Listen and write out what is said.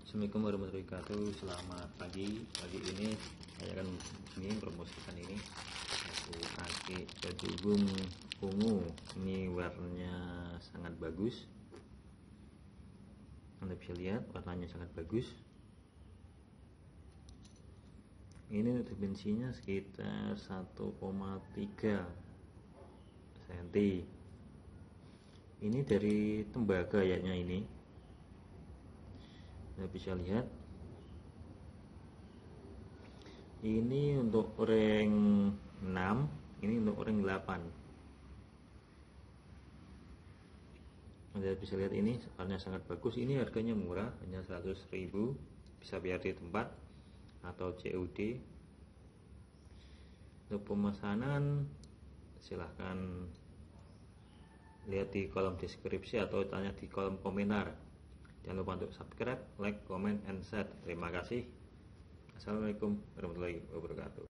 Assalamualaikum warahmatullahi wabarakatuh. Selamat pagi. Pagi ini saya akan promosikan ini satu aki jagung ungu. Ini warnanya sangat bagus. Anda bisa lihat warnanya sangat bagus. Ini dimensinya sekitar 1,3 cm. Ini dari tembaga kayaknya ini. Anda bisa lihat ini untuk ring 6, ini untuk ring 8. Anda bisa lihat ini warnanya sangat bagus. Ini harganya murah, hanya 100.000, bisa bayar di tempat atau COD. Untuk pemesanan silahkan lihat di kolom deskripsi atau tanya di kolom komentar. Jangan lupa untuk subscribe, like, comment, and share. Terima kasih. Assalamualaikum warahmatullahi wabarakatuh.